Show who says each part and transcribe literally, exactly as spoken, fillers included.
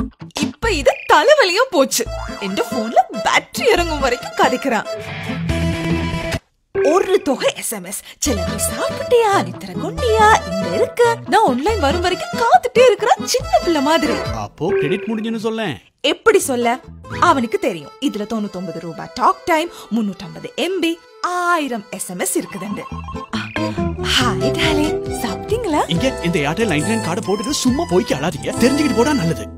Speaker 1: இப்ப இது தலைவலியும் போச்சு. என் போன்ல பேட்டரி இறங்கும் வரைக்கும் கதைக்கிறான். ஒரு தொகை எஸ்எம்எஸ். சிலரை சாப்பிட்டியா, நித்திர கொண்டியா, இங்க இருக்க. நான் ஆன்லைன் வரும் வரைக்கும் காத்துட்டே இருக்கிறான், சின்ன பிள்ளை மாதிரி.
Speaker 2: அப்போ கிரெடிட் முடிஞ்சுன்னு சொல்ல. எப்படி
Speaker 1: சொல்ல? அவனுக்கு தெரியும் இதுல தொண்ணூத்தி ஒன்பது ரூபாய் டாக் டைம், முன்னூத்தி ஐம்பது எம்பி, ஆயிரம் எஸ்எம்எஸ் இருக்குதுண்டு. ஹாய் டாலே, சாப்பிட்டீங்களா?
Speaker 2: இங்க இந்த ஏர்டெல் நைன்டி நைன் கார்டு போட்டுட்டு சும்மா போய்க்கு அழாதீங்க, தெரிஞ்சுக்கிட்டு போடா நல்லது.